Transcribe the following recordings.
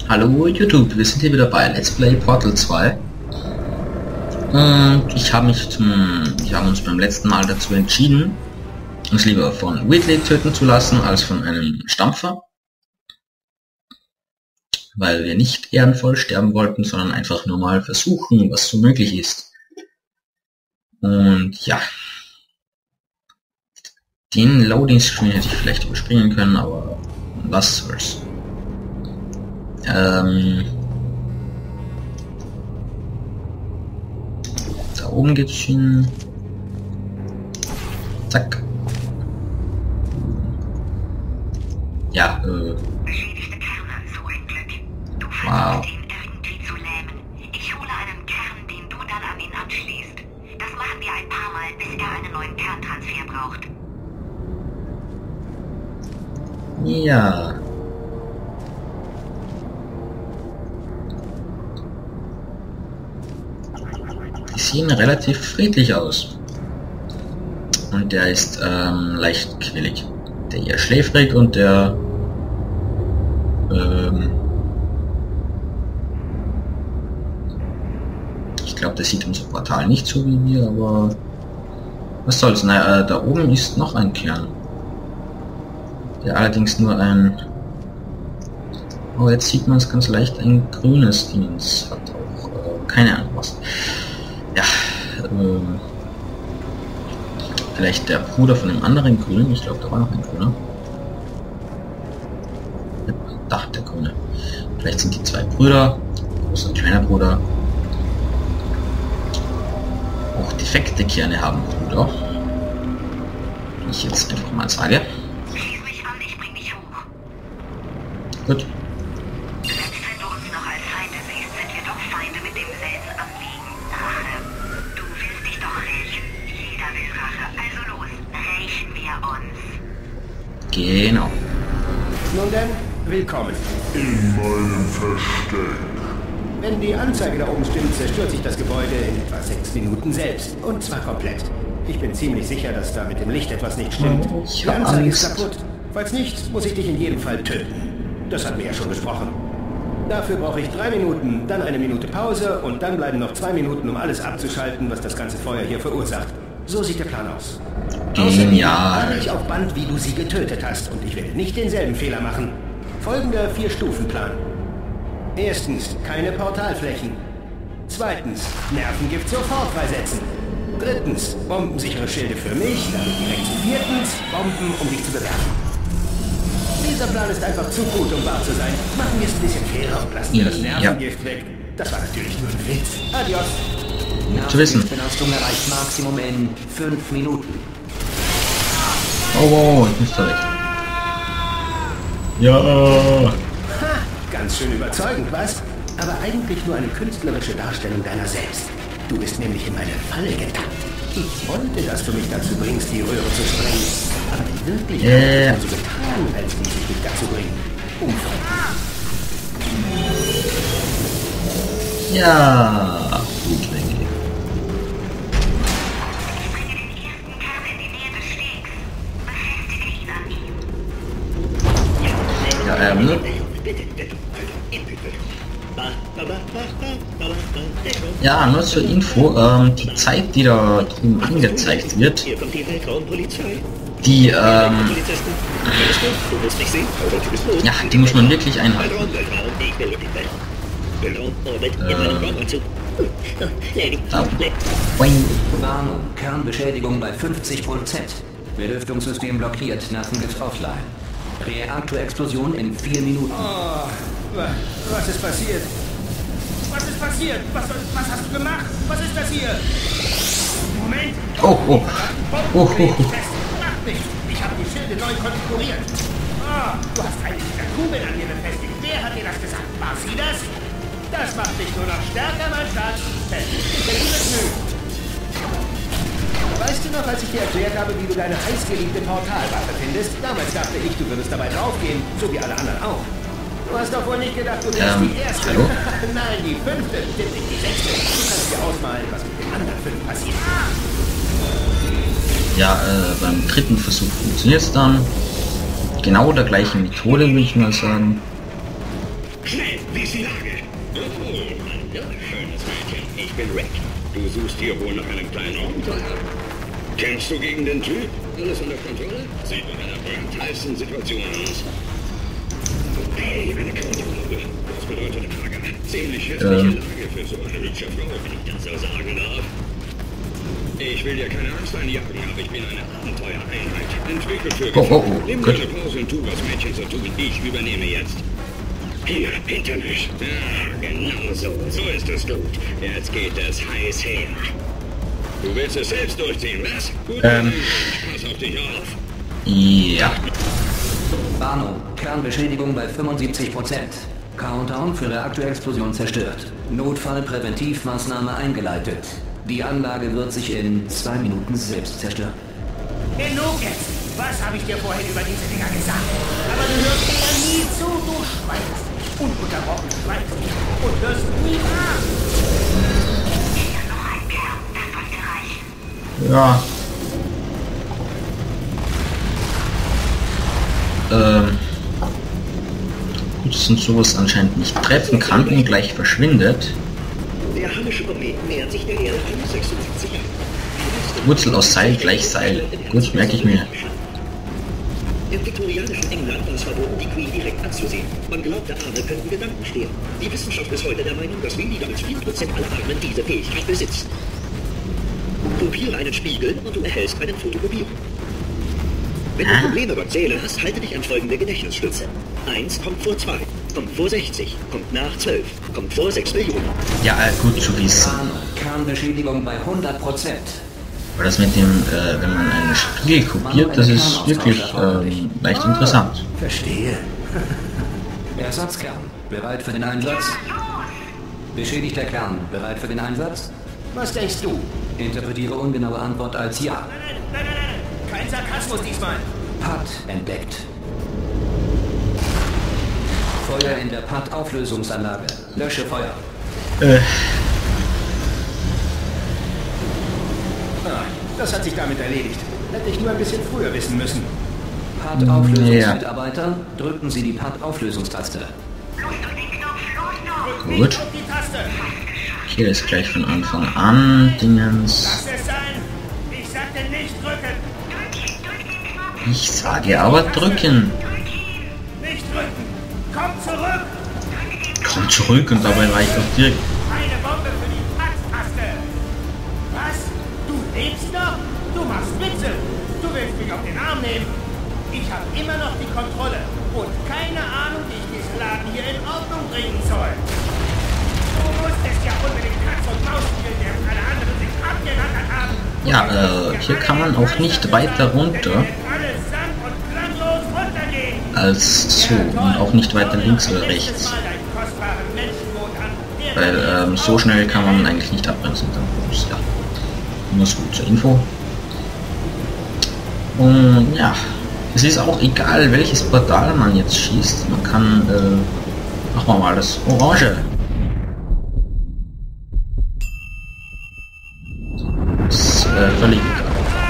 Hallo YouTube, wir sind hier wieder bei Let's Play Portal 2 und wir haben uns beim letzten Mal dazu entschieden, uns lieber von Wheatley töten zu lassen als von einem Stampfer, weil wir nicht ehrenvoll sterben wollten, sondern einfach nur mal versuchen, was so möglich ist. Und ja, den Loading Screen hätte ich vielleicht überspringen können, aber was soll's. Da oben geht's hin. Zack. Ja, Beschädigte Kerne, so ein Glück. Du wow. versuchst ihn irgendwie zu lähmen. Ich hole einen Kern, den du dann an ihn anschließt. Das machen wir ein paar Mal, bis er einen neuen Kerntransfer braucht. Ja. Die sehen relativ friedlich aus. Und der ist leicht quirlig. Der eher schläfrig und der ich glaube, der sieht unser Portal nicht so wie wir, aber was soll's. Naja, da oben ist noch ein Kern. Der allerdings nur ein... Oh, jetzt sieht man es ganz leicht, ein grünes Ding hat auch keine Ahnung was. Ja, vielleicht der Bruder von dem anderen Grünen. Ich glaube, da war noch ein Grüner. Da, der Grüne. Vielleicht sind die zwei Brüder, großer und kleiner Bruder. Auch defekte Kerne haben Brüder. Wie ich jetzt einfach mal sage. Schieß mich an, ich bring dich hoch. Gut. Selbst wenn du uns noch als Feinde siehst, sind wir doch Feinde mit demselben Anliegen. Rache. Du willst dich doch rächen. Jeder will Rache. Also los, rächen wir uns. Genau. Nun denn, willkommen. In meinem Versteck. Wenn die Anzeige da oben stimmt, zerstört sich das Gebäude in etwa 6 Minuten selbst. Und zwar komplett. Ich bin ziemlich sicher, dass da mit dem Licht etwas nicht stimmt. Ich Die hab Anzeige ist Angst. kaputt. Falls nicht, muss ich dich in jedem Fall töten. Das hatten wir ja schon besprochen. Dafür brauche ich 3 Minuten, dann eine Minute Pause und dann bleiben noch 2 Minuten, um alles abzuschalten, was das ganze Feuer hier verursacht. So sieht der Plan aus. Außerdem Genial. habe ich auf Band, wie du sie getötet hast, und ich werde nicht denselben Fehler machen. Folgender 4-Stufen-Plan. Erstens, keine Portalflächen. Zweitens, Nervengift sofort freisetzen. Drittens, bombensichere Schilde für mich, damit direkt. Viertens, Bomben, um dich zu bewerfen. Dieser Plan ist einfach zu gut, um wahr zu sein. Machen wir es ein bisschen fairer und lassen wir das Ja. Nervengift weg. Das war natürlich nur ein Witz. Adios. Zu wissen. Belastung erreicht Maximum in 5 Minuten. Oh, ich muss da weg. Ja. Ha, ganz schön überzeugend, was? Aber eigentlich nur eine künstlerische Darstellung deiner selbst. Du bist nämlich in meine Falle getappt. Ich wollte, dass du mich dazu bringst, die Röhre zu sprengen. Aber in Wirklichkeit hast du so getan, als ließ ich dich dazu bringen. Unfreundlich. Ja. Gut, Lenke. Ich bringe den ersten Kern in die Nähe des Stegs. Befestige ihn an ihm. Ja, ja, nur zur Info, die Zeit, die da drüben angezeigt wird, die, ja, die muss man wirklich einhalten. Da. Boing. Warnung, Kernbeschädigung bei 50%. Belüftungssystem blockiert, Nervengift offline. Reaktorexplosion in 4 Minuten. Oh, was ist passiert? Was ist passiert? Was hast du gemacht? Was ist das hier? Moment! Oh, oh. Oh, oh, oh. Macht nichts! Ich habe die Schilde neu konfiguriert. Oh, du hast eine dieser Kugeln an mir befestigt. Wer hat dir das gesagt? War sie das? Das macht dich nur noch stärker, mein Schatz. Weißt du noch, als ich dir erklärt habe, wie du deine heißgeliebte Portalwaffe findest? Damals dachte ich, du würdest dabei draufgehen, so wie alle anderen auch. Du hast doch wohl nicht gedacht, du wärst die erste. Hallo? Nein, die 5., stimmt nicht die 6. Du kannst dir ausmalen, was mit den anderen 5 passiert. Ja, beim dritten Versuch funktioniert es dann. Genau der gleichen Methode, würde ich mal sagen. Schnell! Wie ist die Lage? Oh, ein schönes Mädchen. Ich bin Rick. Du suchst hier wohl nach einem kleinen Abenteuer. Kämpfst du gegen den Typ? Alles unter Kontrolle? Sieht nach einer Brand-Tyson-Situation aus. Hey, eine Kontrolle. Das bedeutet Ärger. Ziemlich hässliche Lage für so eine hübsche Frau, wenn ich das so sagen darf. Ich will dir keine Angst einjagen, aber ich bin eine Abenteuereinheit. Entwickelt für Gefahr. Nimm dir eine Pause und tu, was Mädchen so tun. Ich übernehme jetzt. Hier, hinter mich. Ja, genau so. So ist es gut. Jetzt geht es heiß her. Du willst es selbst durchziehen, was? Gut, pass auf dich auf. Ja. Warnung, Kernbeschädigung bei 75%. Countdown für Reaktorexplosion zerstört. Notfallpräventivmaßnahme eingeleitet. Die Anlage wird sich in 2 Minuten selbst zerstören. Genug jetzt! Was habe ich dir vorhin über diese Dinger gesagt? Aber du hörst mir ja nie zu, du schweigst. Ununterbrochen schweigst und hörst nie nach. Hier noch ein Kern. Das sollte reichen. Ja. Gut, dass uns sowas anscheinend nicht treffen kann und gleich verschwindet. Der Hallische Komet nähert sich der Erde 76 Jahre. Wurzel aus Seil gleich Seil. Gut, merke ich mir. Im viktorianischen England war es verboten, die Queen direkt anzusehen. Man glaubte, Arme könnten Gedanken stehlen. Die Wissenschaft ist heute der Meinung, dass weniger als 4% aller Armen diese Fähigkeit besitzen. Kopiere einen Spiegel und du erhältst einen Fotokopierer. Wenn du Probleme beim Zählen hast, halte dich an folgende Gedächtnisstütze. 1 kommt vor 2, kommt vor 60, kommt nach 12, kommt vor 6 Millionen. Ja, gut zu wissen. Warnung, Kernbeschädigung bei 100%. Aber das mit dem, wenn man einen Spiegel kopiert, das ist wirklich leicht interessant. Verstehe. Ersatzkern, bereit für den Einsatz? Beschädigter Kern, bereit für den Einsatz? Was denkst du? Interpretiere ungenaue Antwort als Ja. Nein. Kein Sarkasmus diesmal. PAD entdeckt. Feuer in der PAD-Auflösungsanlage. Lösche Feuer. Das hat sich damit erledigt. Hätte ich nur ein bisschen früher wissen müssen. PAD-Auflösungsmitarbeiter, drücken Sie die PAD-Auflösungstaste. Los durch den Knopf. Los noch. Gut. Drück die Taste. Hier ist gleich von Anfang an Dingens. Lass es sein. Ich sagte nicht drücken. Drück den Knopf. Ich sage aber drücken. Nicht drücken. Komm zurück. Komm zurück und dabei war ich doch direkt. Eine Bombe für die Pad-Taste. Was? Du lebst noch? Du machst Witze. Du willst mich auf den Arm nehmen. Ich habe immer noch die Kontrolle und keine Ahnung, wie ich diesen Laden hier in Ordnung bringen soll. Du musstest ja unbedingt Katz und Maus spielen, während alle anderen sich abgerackert haben. Ja, hier kann man auch nicht weiter runter Allesamt und klanglos runtergehen. als so und auch nicht weiter links oder rechts. Weil so schnell kann man eigentlich nicht abbremsen. Ja, nur so zur Info. Und ja, es ist auch egal, welches Portal man jetzt schießt. Man kann, machen wir mal das Orange. Ist völlig egal.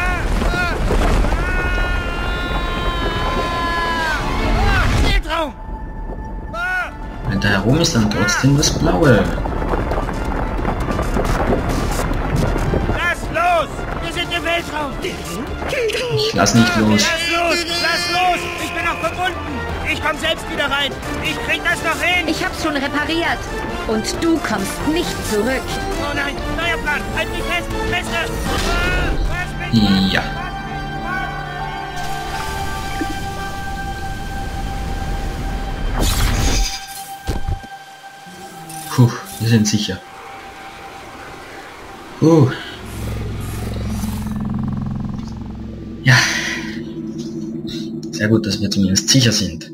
Wenn da herum ist dann trotzdem das Blaue. Lass los! Wir sind im Weltraum! Ich lass nicht los. Lass los! Lass los! Ich bin noch verbunden! Ich komm selbst wieder rein! Ich krieg das noch hin! Ich hab's schon repariert. Und du kommst nicht zurück. Oh nein! Neuer Plan! Halt mich fest! Fester! Was mit Ja. Puh, wir sind sicher. Ja. Sehr gut, dass wir zumindest sicher sind.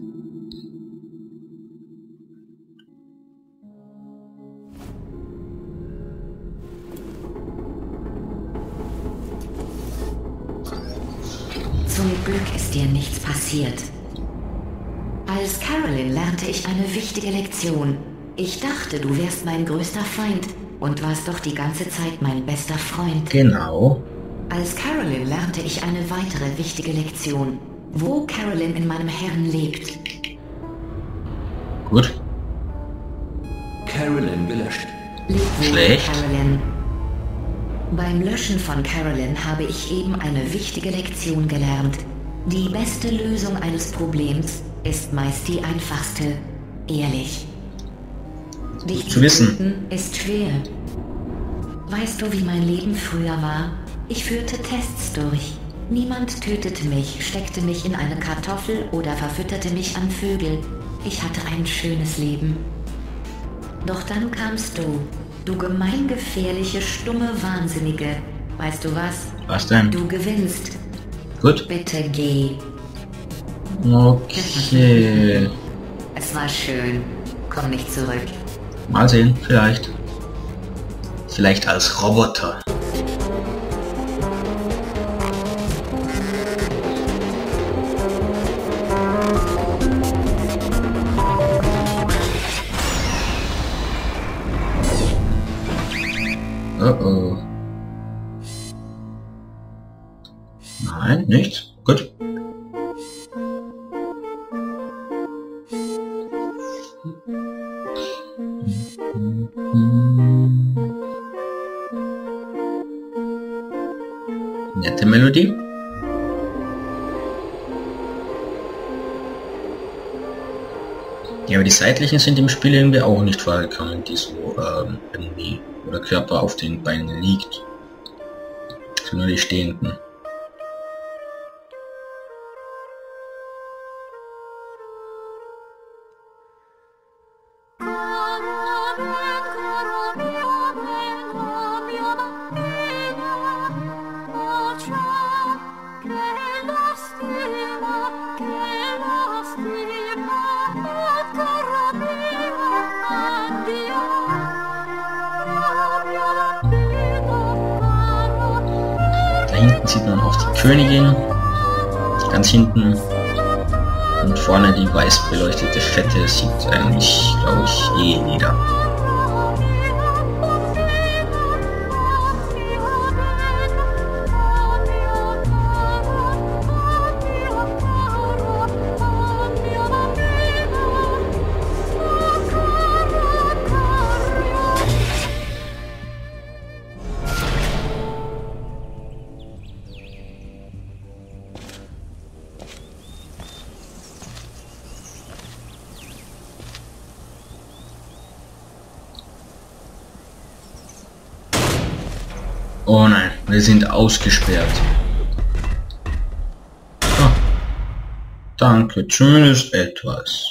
Zum Glück ist dir nichts passiert. Als Carolyn lernte ich eine wichtige Lektion. Ich dachte, du wärst mein größter Feind und warst doch die ganze Zeit mein bester Freund. Genau. Als Carolyn lernte ich eine weitere wichtige Lektion. Wo Carolyn in meinem Herrn lebt. Gut. Carolyn gelöscht. Leb wohl, Schlecht. Carolyn. Beim Löschen von Carolyn habe ich eben eine wichtige Lektion gelernt. Die beste Lösung eines Problems ist meist die einfachste. Ehrlich. Dich Zu wissen. töten ist schwer. Weißt du, wie mein Leben früher war? Ich führte Tests durch. Niemand tötete mich, steckte mich in eine Kartoffel oder verfütterte mich an Vögel. Ich hatte ein schönes Leben. Doch dann kamst du. Du gemeingefährliche, stumme Wahnsinnige. Weißt du was? Was denn? Du gewinnst. Gut. Bitte geh. Okay. Es war schön. Komm nicht zurück. Mal sehen, vielleicht. Vielleicht als Roboter. Oh oh. Nein, nichts. Gut. Nette Melodie. Ja, aber die seitlichen sind im Spiel irgendwie auch nicht vorgekommen, die so irgendwie, wo der Körper auf den Beinen liegt. Das sind nur die stehenden. Da hinten sieht man auch die Königin, ganz hinten, und vorne die weiß beleuchtete Fette sieht eigentlich, glaube ich, jeder. Oh nein, wir sind ausgesperrt. Ah, danke, zumindest etwas.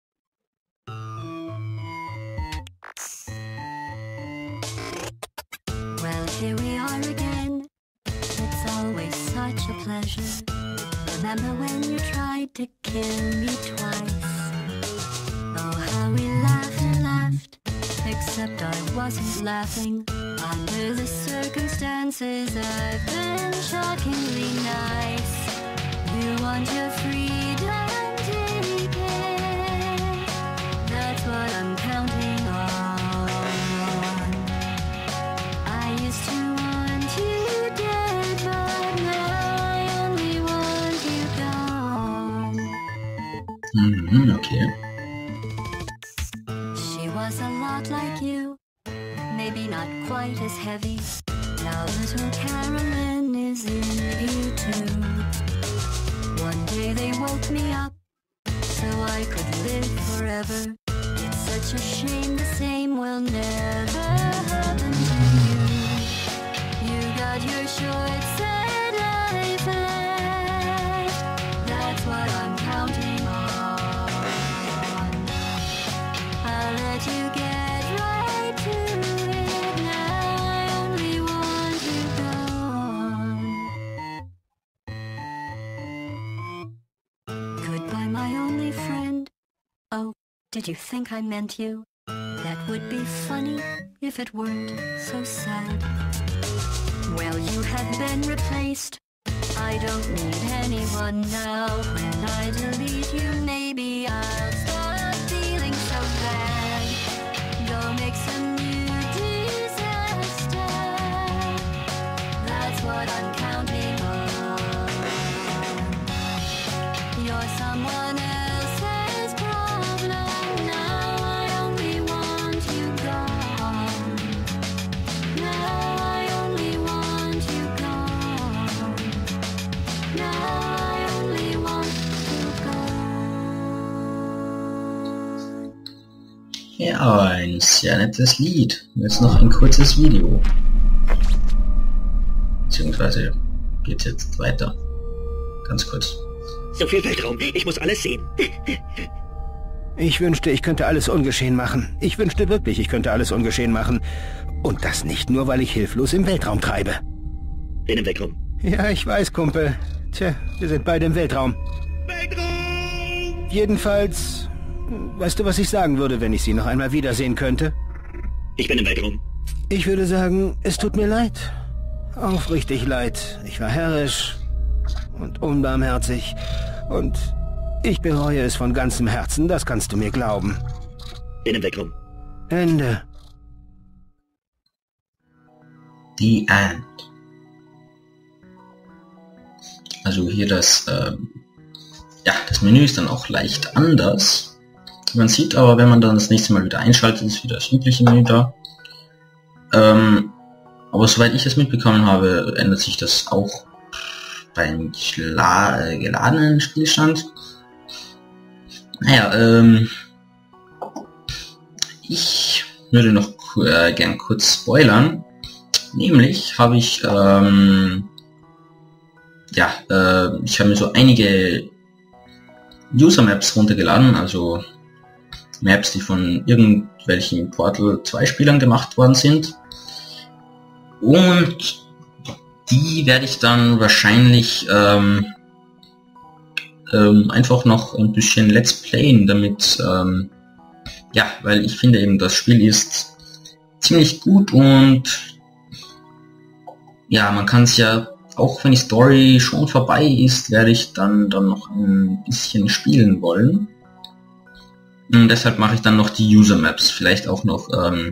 Well, here we are again. It's always such a pleasure. Remember when you tried to kill me twice? Oh, how we laughed and laughed. Except I wasn't laughing. Under the circumstances, I've been shockingly nice. You want your freedom, take it. That's what I'm counting on. I used to want you dead, but now I only want you gone. Okay. She was a lot like you, maybe not quite as heavy. Now little Carolyn is in you too. One day they woke me up so I could live forever. It's such a shame the same will never happen to you. You got your short set life left. That's what I'm counting on. I'll let you get right to it now. I only want you gone. Goodbye, my only friend. Oh, did you think I meant you? That would be funny if it weren't so sad. Well, you have been replaced. I don't need anyone now. When I delete you, maybe I'll stop feeling so bad. Go make some new disaster. That's what I'm counting on. You're someone else's problem. Now I only want you gone. Ja, ein sehr nettes Lied. Jetzt noch ein kurzes Video. Beziehungsweise geht's jetzt weiter. Ganz kurz. So viel Weltraum, ich muss alles sehen. Ich wünschte, ich könnte alles ungeschehen machen. Ich wünschte wirklich, ich könnte alles ungeschehen machen. Und das nicht nur, weil ich hilflos im Weltraum treibe. Bin im Weltraum. Ja, ich weiß, Kumpel. Tja, wir sind beide im Weltraum. Weltraum! Jedenfalls... Weißt du, was ich sagen würde, wenn ich Sie noch einmal wiedersehen könnte? Ich bin im Weltraum. Ich würde sagen, es tut mir leid. Aufrichtig leid. Ich war herrisch und unbarmherzig. Und ich bereue es von ganzem Herzen, das kannst du mir glauben. Bin im Weltraum. Ende. The End. Also hier das Menü ist dann auch leicht anders. Man sieht aber, wenn man dann das nächste Mal wieder einschaltet, ist wieder das übliche Menü da. Aber soweit ich das mitbekommen habe, ändert sich das auch beim geladenen Spielstand. Naja, ich würde noch gern kurz spoilern. Nämlich habe ich, ich habe mir so einige User Maps runtergeladen, also Maps, die von irgendwelchen Portal 2 Spielern gemacht worden sind. Und die werde ich dann wahrscheinlich einfach noch ein bisschen Let's Playen, damit, weil ich finde eben, das Spiel ist ziemlich gut und ja, man kann es ja, auch wenn die Story schon vorbei ist, werde ich dann noch ein bisschen spielen wollen. Und deshalb mache ich dann noch die User Maps, vielleicht auch noch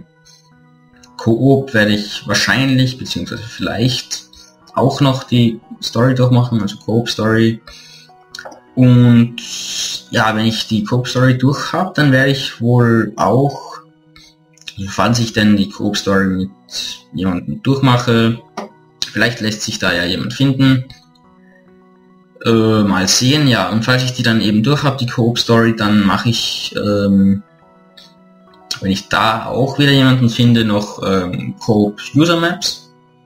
Koop werde ich wahrscheinlich, beziehungsweise vielleicht auch noch die Story durchmachen, also Koop Story. Und ja, wenn ich die Koop Story durch habe, dann werde ich wohl auch, falls ich denn die Koop Story mit jemandem durchmache, vielleicht lässt sich da ja jemand finden. Mal sehen, ja. Und falls ich die dann eben durch habe, die Koop-Story, dann mache ich, wenn ich da auch wieder jemanden finde, noch Koop-User-Maps.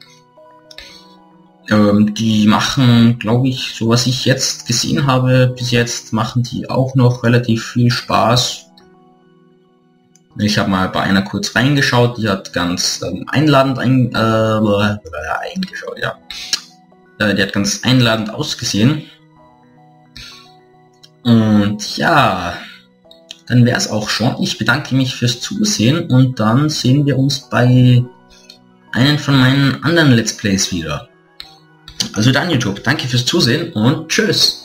Die machen, glaube ich, so was ich jetzt gesehen habe, bis jetzt machen die auch noch relativ viel Spaß. Ich habe mal bei einer kurz reingeschaut, die hat ganz einladend eingeschaut, ja. Die hat ganz einladend ausgesehen. Und ja, dann wäre es auch schon. Ich bedanke mich fürs Zusehen und dann sehen wir uns bei einem von meinen anderen Let's Plays wieder. Also dann YouTube, danke fürs Zusehen und tschüss.